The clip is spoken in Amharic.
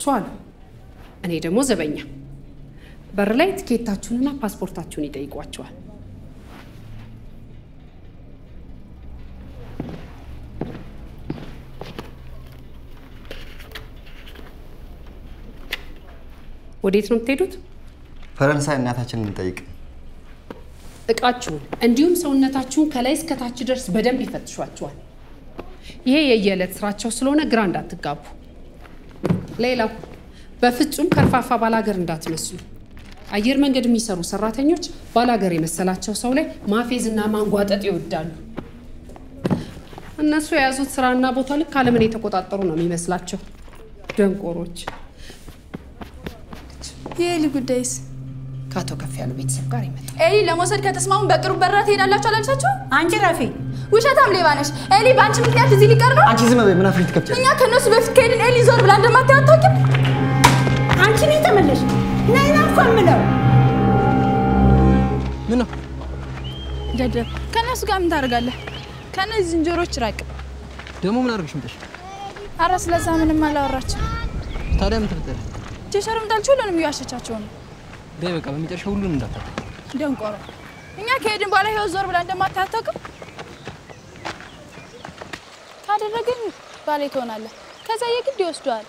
ናቸው አሉ እኔ ደግሞ ዘበኛ በር ላይ ትኬታችሁንና ፓስፖርታችሁን ይጠይቋቸዋል ወዴት ነው የምትሄዱት ፈረንሳይ እናታችንን እንጠይቅ እቃችሁን እንዲሁም ሰውነታችሁን ከላይ እስከ ታች ድረስ በደንብ ይፈትሿቸዋል ይሄ የየለት ስራቸው ስለሆነ ግራ እንዳትጋቡ ሌላው በፍጹም ከርፋፋ ባላገር እንዳትመስሉ አየር መንገድ የሚሰሩ ሰራተኞች ባላገር የመሰላቸው ሰው ላይ ማፌዝና ማንጓጠጥ ይወዳሉ እነሱ የያዙት ስራና ቦታ ልክ ዓለምን የተቆጣጠሩ ነው የሚመስላቸው ደንቆሮች የኤሊ ጉዳይስ ካቶ ከፍ ያለው ቤተሰብ ጋር ይመጣል ኤሊ ለሞሰድ ከተስማሙ በቅርብ በራ ትሄዳላችሁ አላልሳችሁ አንቺ ራፊ ውሸታም ሌባ ነሽ ኤሊ ባንቺ ምክንያት እዚህ ሊቀር ነው አንቺ ዝም በይ ምን አፍሪት ከብቻለሽ እኛ ከነሱ በፊት ከሄድን ኤሊ ዞር ብላ እንደማታውቂም አንቺ ነኝ ተመለሽ ነይና ቆምለው ምን ነው ደደብ ከነሱ ጋር ምን ታደርጋለህ ከነዚህ ዝንጀሮች ራቅ ደሞ ምን አርግሽ ምጥሽ አራ ስለዛ ምንም አላወራችም ታዲያ ምን ተፈጠረ ጀሸርም ታልቹልንም ይዋሸቻቸው ነው በቃ በመጨረሻ ሁሉን እንዳታጣ ደንቆሮ እኛ ከሄድን በኋላ ይሄው ዞር ብላ እንደማታውቅም ካደረግን ባሌ ትሆናለህ ከዛ የግድ ይወስዷል